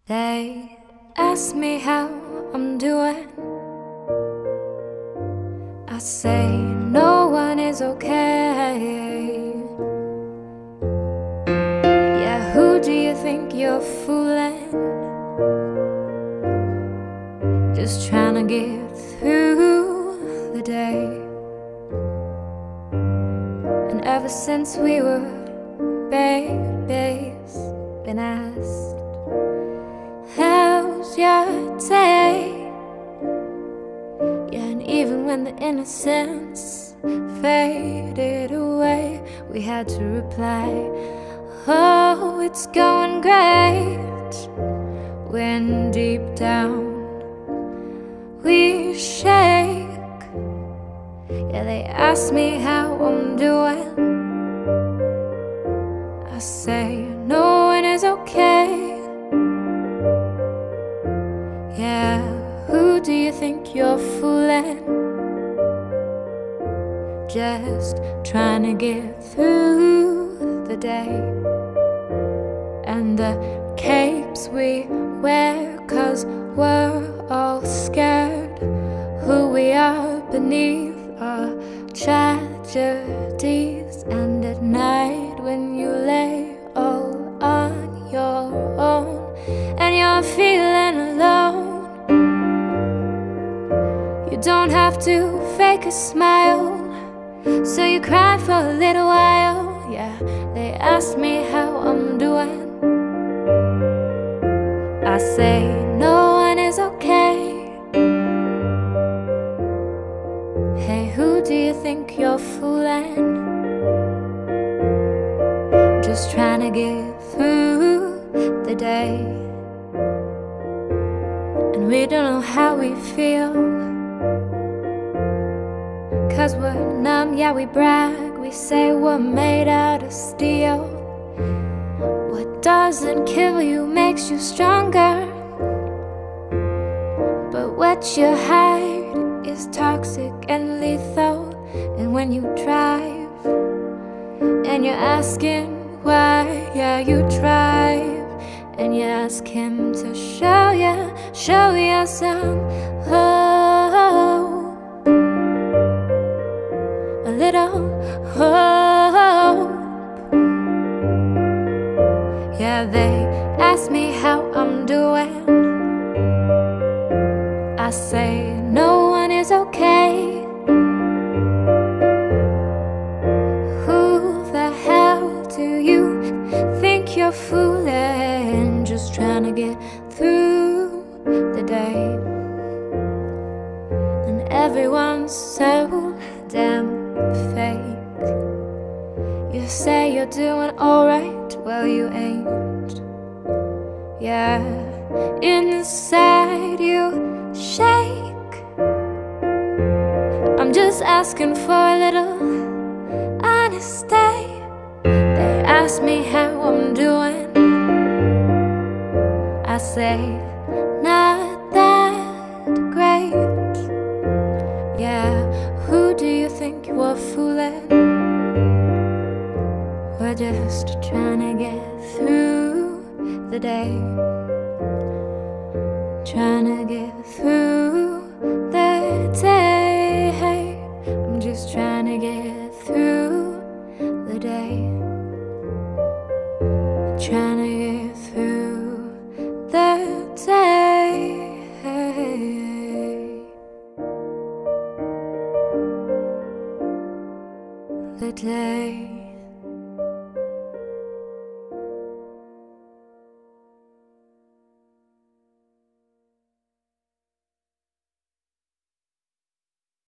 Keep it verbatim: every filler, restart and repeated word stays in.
They ask me how I'm doing. I say no one is okay. Yeah, who do you think you're fooling? Just trying to get through the day. And ever since we were babies, been asked, how's your day? Yeah, and even when the innocence faded away, we had to reply, oh, it's going great. When deep down we shake. Yeah, they ask me how I'm doing. I say no one is okay. Yeah, who do you think you're fooling? Just trying to get through the day. And the capes we wear, 'cause we're all scared who we are beneath our tragedies. And at night when you lay all on your own and you're feeling alone, you don't have to fake a smile, so you cry for a little while. Yeah, they ask me how I'm doing. I say no one is okay. Hey, who do you think you're fooling? Just trying to get through the day. And we don't know how we feel, 'cause we're numb, yeah, we brag. We say we're made out of steel. What doesn't kill you makes you stronger. But what you hide is toxic and lethal. And when you drive and you're asking why, yeah, you drive and you ask him to show you, show you some hope, a little hope. Yeah, they ask me how I'm doing. I say no one is okay. Who the hell do you think you're fooling? Just trying to get through the day. And everyone's so damn fake. You say you're doing alright, well you ain't. Yeah, inside you shake. I'm just asking for a little honesty. They ask me how I'm doing. I say not that great. Yeah, who do you think you're fooling? We're just trying to get through the day. Trying to get through the day. I'm just trying to get through the day. Trying to get through the day. The day.